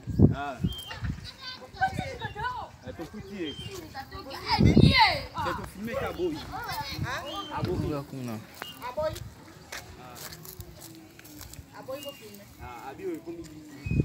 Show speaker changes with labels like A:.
A: Ah. É ton petit. C'est ton filmé cabouille. Abouille. Aboy. Aboy vou filmer. Ah, abi eu comi.